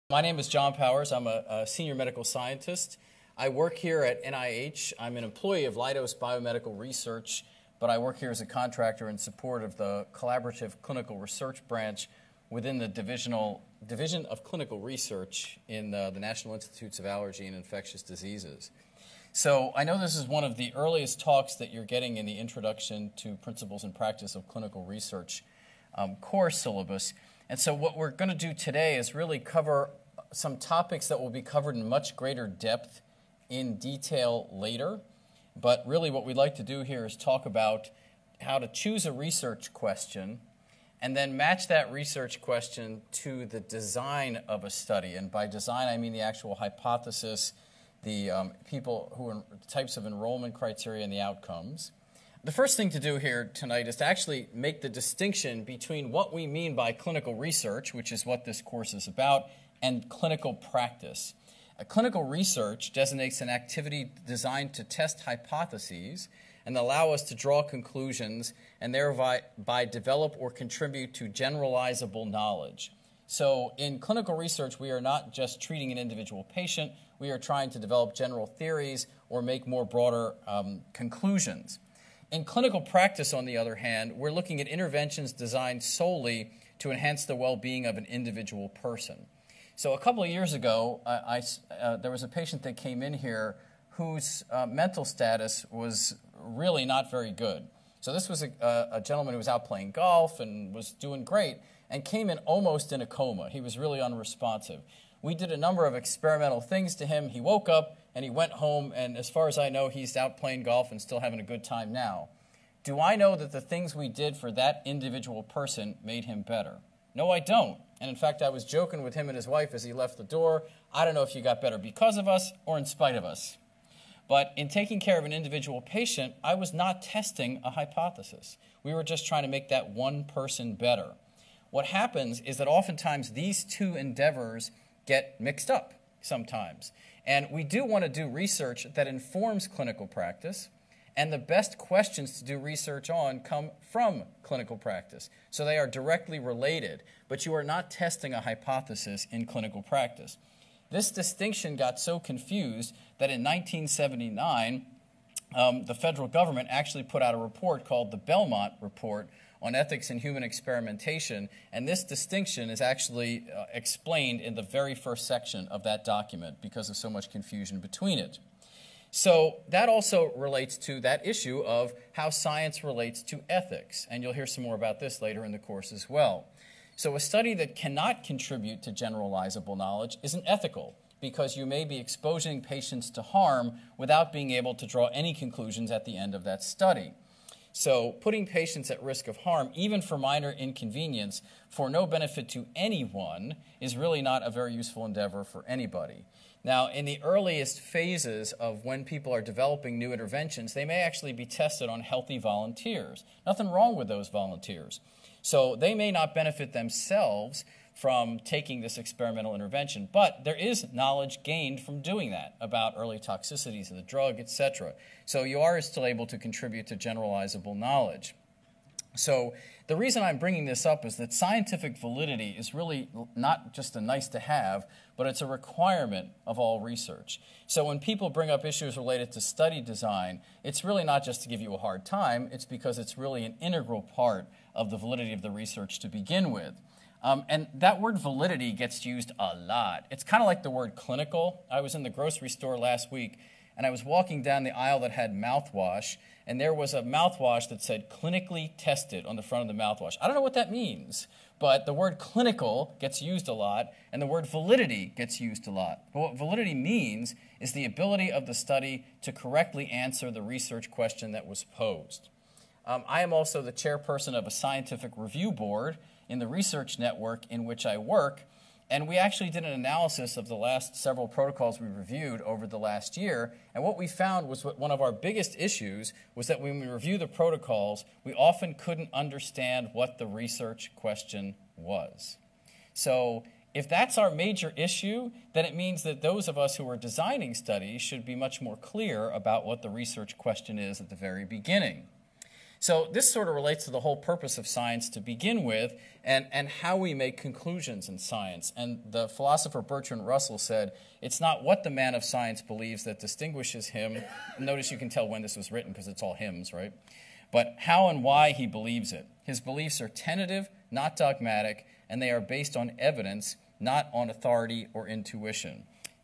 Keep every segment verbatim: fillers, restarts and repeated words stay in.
My name is John Powers. I'm a, a senior medical scientist. I work here at N I H. I'm an employee of Leidos Biomedical Research, but I work here as a contractor in support of the Collaborative Clinical Research Branch within the divisional, Division of Clinical Research in the, the National Institutes of Allergy and Infectious Diseases. So I know this is one of the earliest talks that you're getting in the Introduction to Principles and Practice of Clinical Research um, course syllabus. And so what we're going to do today is really cover some topics that will be covered in much greater depth in detail later. But really what we'd like to do here is talk about how to choose a research question and then match that research question to the design of a study. And by design, I mean the actual hypothesis, the um, people who are types of enrollment criteria and the outcomes. The first thing to do here tonight is to actually make the distinction between what we mean by clinical research, which is what this course is about, and clinical practice. A clinical research designates an activity designed to test hypotheses and allow us to draw conclusions and thereby by develop or contribute to generalizable knowledge. So in clinical research, we are not just treating an individual patient. We are trying to develop general theories or make more broader um, conclusions. In clinical practice, on the other hand, we're looking at interventions designed solely to enhance the well-being of an individual person. So a couple of years ago, I, I, uh, there was a patient that came in here whose uh, mental status was really not very good. So this was a, a gentleman who was out playing golf and was doing great and came in almost in a coma. He was really unresponsive. We did a number of experimental things to him. He woke up and he went home, and as far as I know, he's out playing golf and still having a good time now. Do I know that the things we did for that individual person made him better? No, I don't. And in fact, I was joking with him and his wife as he left the door. I don't know if you got better because of us or in spite of us. But in taking care of an individual patient, I was not testing a hypothesis. We were just trying to make that one person better. What happens is that oftentimes these two endeavors get mixed up sometimes. And we do want to do research that informs clinical practice, and the best questions to do research on come from clinical practice. So they are directly related, but you are not testing a hypothesis in clinical practice. This distinction got so confused that in nineteen seventy-nine, um, the federal government actually put out a report called the Belmont Report on Ethics in Human Experimentation, and this distinction is actually uh, explained in the very first section of that document because of so much confusion between it. So that also relates to that issue of how science relates to ethics, and you'll hear some more about this later in the course as well. So a study that cannot contribute to generalizable knowledge isn't ethical because you may be exposing patients to harm without being able to draw any conclusions at the end of that study. So putting patients at risk of harm, even for minor inconvenience, for no benefit to anyone, is really not a very useful endeavor for anybody. Now, in the earliest phases of when people are developing new interventions, they may actually be tested on healthy volunteers. Nothing wrong with those volunteers. So they may not benefit themselves from taking this experimental intervention, but there is knowledge gained from doing that about early toxicities of the drug, et cetera. So you are still able to contribute to generalizable knowledge. So the reason I'm bringing this up is that scientific validity is really not just a nice to have, but it's a requirement of all research. So when people bring up issues related to study design, it's really not just to give you a hard time, it's because it's really an integral part of the validity of the research to begin with. Um, and that word validity gets used a lot. It's kind of like the word clinical. I was in the grocery store last week, and I was walking down the aisle that had mouthwash, and there was a mouthwash that said clinically tested on the front of the mouthwash. I don't know what that means, but the word clinical gets used a lot, and the word validity gets used a lot. But what validity means is the ability of the study to correctly answer the research question that was posed. Um, I am also the chairperson of a scientific review board in the research network in which I work, and we actually did an analysis of the last several protocols we reviewed over the last year, and what we found was what one of our biggest issues was that when we review the protocols, we often couldn't understand what the research question was. So if that's our major issue, then it means that those of us who are designing studies should be much more clear about what the research question is at the very beginning. So this sort of relates to the whole purpose of science to begin with, and, and how we make conclusions in science. And the philosopher Bertrand Russell said, it's not what the man of science believes that distinguishes him. Notice you can tell when this was written because it's all hymns, right? But how and why he believes it. His beliefs are tentative, not dogmatic, and they are based on evidence, not on authority or intuition.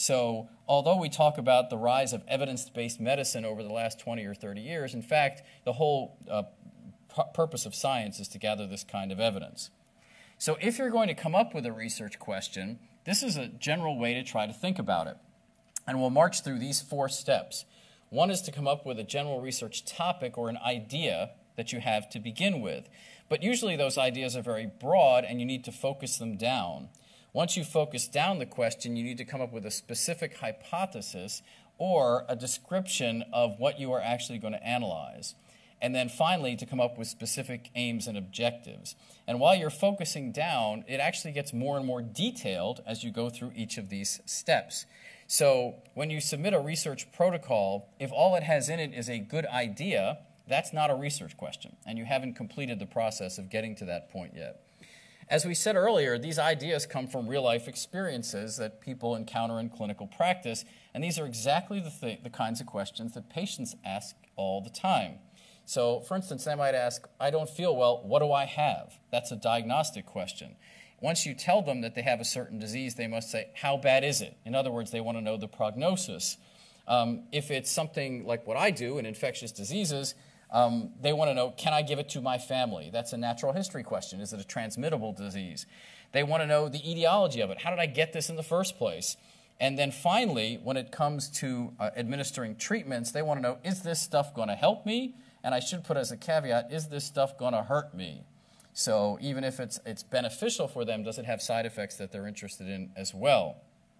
So although we talk about the rise of evidence-based medicine over the last twenty or thirty years, in fact, the whole uh, purpose of science is to gather this kind of evidence. So if you're going to come up with a research question, this is a general way to try to think about it. And we'll march through these four steps. One is to come up with a general research topic or an idea that you have to begin with. But usually those ideas are very broad and you need to focus them down. Once you focus down the question, you need to come up with a specific hypothesis or a description of what you are actually going to analyze. And then finally, to come up with specific aims and objectives. And while you're focusing down, it actually gets more and more detailed as you go through each of these steps. So when you submit a research protocol, if all it has in it is a good idea, that's not a research question, and you haven't completed the process of getting to that point yet. As we said earlier, these ideas come from real-life experiences that people encounter in clinical practice, and these are exactly the, th the kinds of questions that patients ask all the time. So, for instance, they might ask, I don't feel well, what do I have? That's a diagnostic question. Once you tell them that they have a certain disease, they must say, how bad is it? In other words, they want to know the prognosis. Um, if it's something like what I do in infectious diseases, Um, they want to know, can I give it to my family? That's a natural history question. Is it a transmittable disease? They want to know the etiology of it. How did I get this in the first place? And then finally, when it comes to uh, administering treatments, they want to know, is this stuff going to help me? And I should put as a caveat, is this stuff going to hurt me? So even if it's, it's beneficial for them, does it have side effects that they're interested in as well?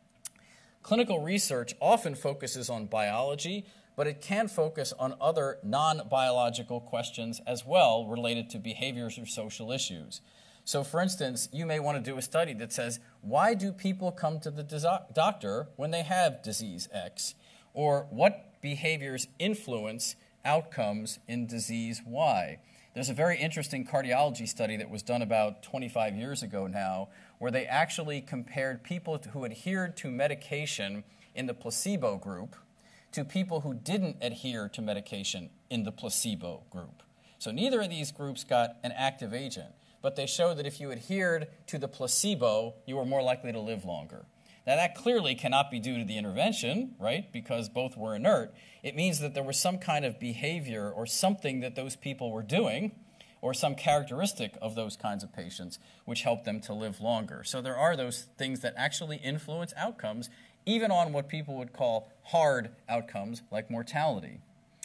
Clinical research often focuses on biology, but it can focus on other non-biological questions as well related to behaviors or social issues. So for instance, you may want to do a study that says, why do people come to the doctor when they have disease X? Or what behaviors influence outcomes in disease Y? There's a very interesting cardiology study that was done about twenty-five years ago now, where they actually compared people who adhered to medication in the placebo group to people who didn't adhere to medication in the placebo group. So neither of these groups got an active agent, but they showed that if you adhered to the placebo, you were more likely to live longer. Now that clearly cannot be due to the intervention, right, because both were inert. It means that there was some kind of behavior or something that those people were doing, or some characteristic of those kinds of patients, which helped them to live longer. So there are those things that actually influence outcomes, even on what people would call hard outcomes, like mortality.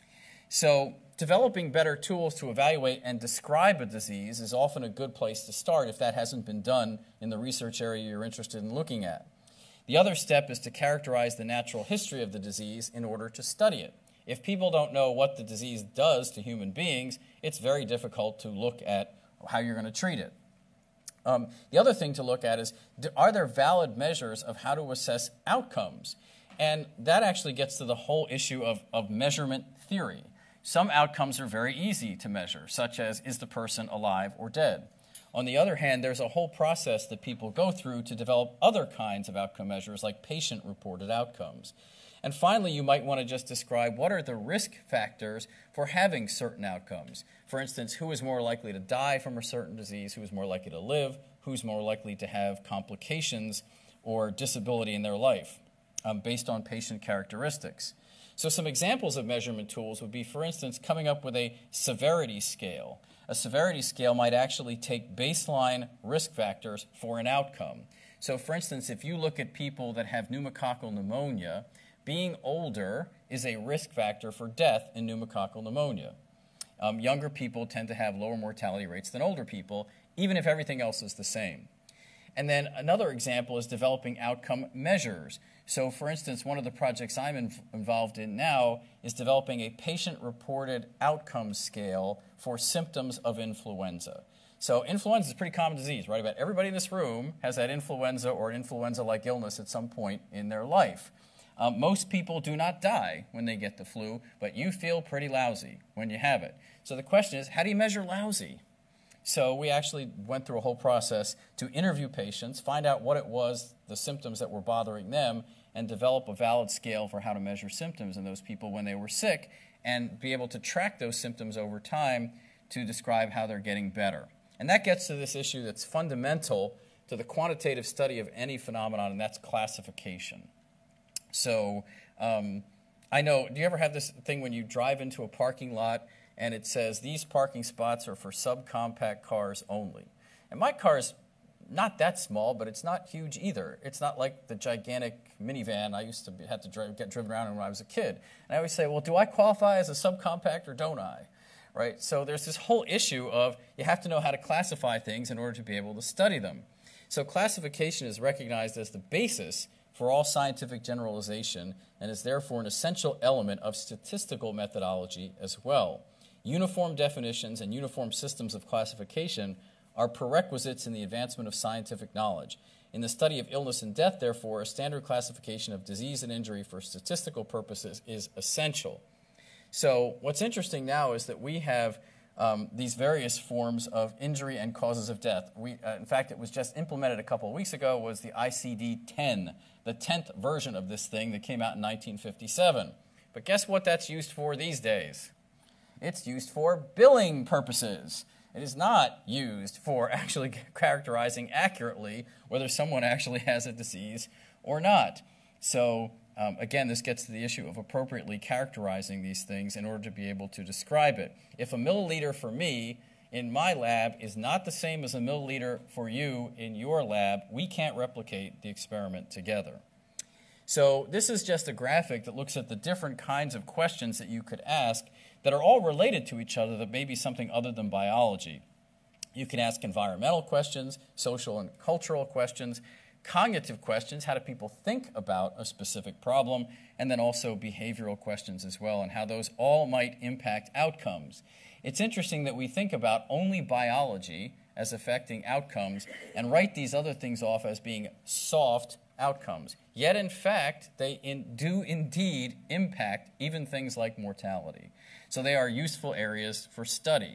So developing better tools to evaluate and describe a disease is often a good place to start if that hasn't been done in the research area you're interested in looking at. The other step is to characterize the natural history of the disease in order to study it. If people don't know what the disease does to human beings, it's very difficult to look at how you're going to treat it. Um, the other thing to look at is, are there valid measures of how to assess outcomes? And that actually gets to the whole issue of, of measurement theory. Some outcomes are very easy to measure, such as, is the person alive or dead? On the other hand, there's a whole process that people go through to develop other kinds of outcome measures, like patient-reported outcomes. And finally, you might want to just describe what are the risk factors for having certain outcomes. For instance, who is more likely to die from a certain disease, who is more likely to live, who's more likely to have complications or disability in their life, um, based on patient characteristics. So some examples of measurement tools would be, for instance, coming up with a severity scale. A severity scale might actually take baseline risk factors for an outcome. So for instance, if you look at people that have pneumococcal pneumonia, being older is a risk factor for death in pneumococcal pneumonia. Um, younger people tend to have lower mortality rates than older people, even if everything else is the same. And then another example is developing outcome measures. So for instance, one of the projects I'm in, involved in now is developing a patient-reported outcome scale for symptoms of influenza. So influenza is a pretty common disease, right? About everybody in this room has had influenza or an influenza-like illness at some point in their life. Um, most people do not die when they get the flu, but you feel pretty lousy when you have it. So the question is, how do you measure lousy? So we actually went through a whole process to interview patients, find out what it was, the symptoms that were bothering them, and develop a valid scale for how to measure symptoms in those people when they were sick, and be able to track those symptoms over time to describe how they're getting better. And that gets to this issue that's fundamental to the quantitative study of any phenomenon, and that's classification. So um, I know, do you ever have this thing when you drive into a parking lot and it says these parking spots are for subcompact cars only? And my car's not that small, but it's not huge either. It's not like the gigantic minivan I used to be, had to drive, get driven around in when I was a kid. And I always say, well, do I qualify as a subcompact or don't I? Right? So there's this whole issue of you have to know how to classify things in order to be able to study them. So classification is recognized as the basis for all scientific generalization and is therefore an essential element of statistical methodology as well. Uniform definitions and uniform systems of classification are prerequisites in the advancement of scientific knowledge. In the study of illness and death, therefore, a standard classification of disease and injury for statistical purposes is essential. So what's interesting now is that we have um, these various forms of injury and causes of death. We, uh, in fact, it was just implemented a couple of weeks ago, was the I C D ten, the tenth version of this thing that came out in nineteen fifty-seven. But guess what that's used for these days? It's used for billing purposes. It is not used for actually characterizing accurately whether someone actually has a disease or not. So um, again, this gets to the issue of appropriately characterizing these things in order to be able to describe it. If a milliliter for me in my lab is not the same as a milliliter for you in your lab, we can't replicate the experiment together. So this is just a graphic that looks at the different kinds of questions that you could ask that are all related to each other that may be something other than biology. You can ask environmental questions, social and cultural questions, cognitive questions, how do people think about a specific problem, and then also behavioral questions as well, and how those all might impact outcomes. It's interesting that we think about only biology as affecting outcomes and write these other things off as being soft outcomes. Yet, in fact, they in, do indeed impact even things like mortality. So they are useful areas for study.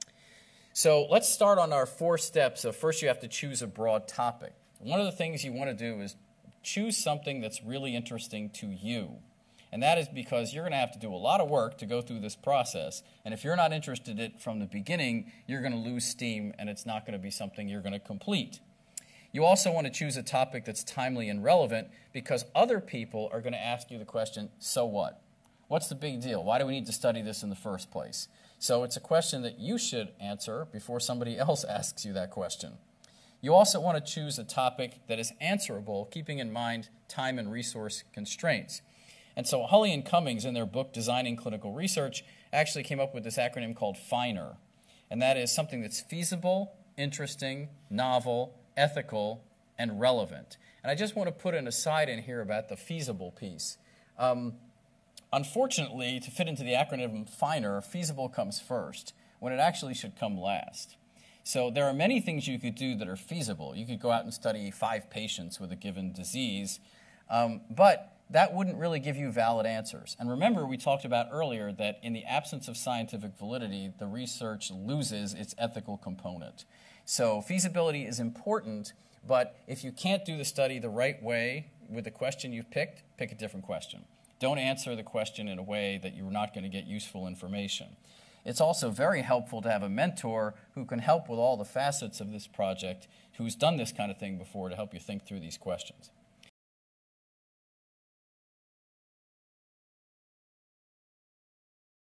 So let's start on our four steps. So first you have to choose a broad topic. One of the things you want to do is choose something that's really interesting to you. And that is because you're going to have to do a lot of work to go through this process. And if you're not interested in it from the beginning, you're going to lose steam and it's not going to be something you're going to complete. You also want to choose a topic that's timely and relevant because other people are going to ask you the question, so what? What's the big deal? Why do we need to study this in the first place? So it's a question that you should answer before somebody else asks you that question. You also want to choose a topic that is answerable, keeping in mind time and resource constraints. And so Hulley and Cummings, in their book Designing Clinical Research, actually came up with this acronym called FINER. And that is something that's feasible, interesting, novel, ethical, and relevant. And I just want to put an aside in here about the feasible piece. Um, unfortunately, to fit into the acronym FINER, feasible comes first, when it actually should come last. So there are many things you could do that are feasible. You could go out and study five patients with a given disease, um, but that wouldn't really give you valid answers. And remember, we talked about earlier that in the absence of scientific validity, the research loses its ethical component. So feasibility is important, but if you can't do the study the right way with the question you've picked, pick a different question. Don't answer the question in a way that you're not going to get useful information. It's also very helpful to have a mentor who can help with all the facets of this project, who's done this kind of thing before to help you think through these questions.